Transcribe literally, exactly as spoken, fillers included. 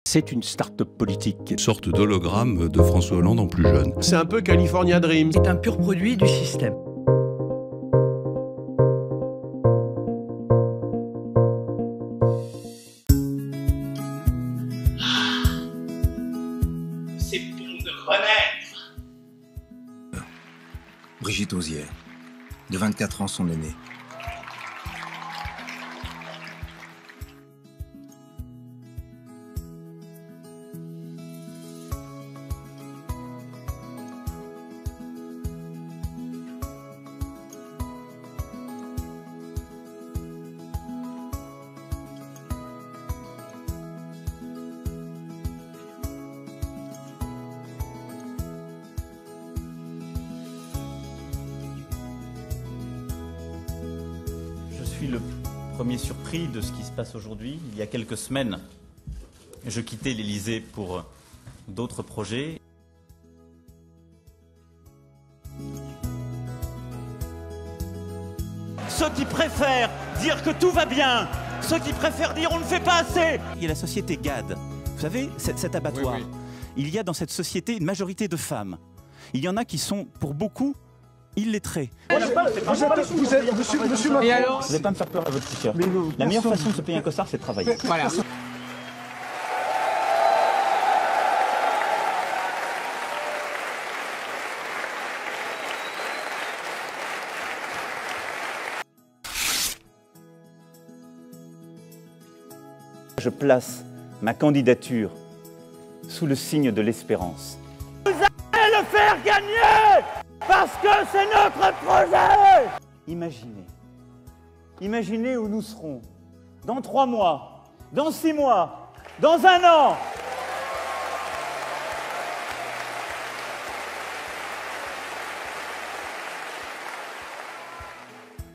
C'est une start-up politique. Une sorte d'hologramme de François Hollande en plus jeune. C'est un peu California Dream. C'est un pur produit du système. C'est bon de renaître. Brigitte Ozière, de vingt-quatre ans, son aînée. Je suis le premier surpris de ce qui se passe aujourd'hui. Il y a quelques semaines, je quittais l'Élysée pour d'autres projets. Ceux qui préfèrent dire que tout va bien, ceux qui préfèrent dire on ne fait pas assez. Il y a la société GAD, vous savez, cet, cet abattoir. Oui, oui. Il y a dans cette société une majorité de femmes. Il y en a qui sont, pour beaucoup, illettrés. Vous êtes, vous êtes, monsieur, monsieur Macron. Et alors, vous n'allez pas me faire peur à votre t-shirt. La meilleure façon de se payer un costard, c'est de travailler. Voilà. Je place ma candidature sous le signe de l'espérance. Vous allez le faire gagner parce que c'est notre projet. Imaginez, imaginez où nous serons dans trois mois, dans six mois, dans un an.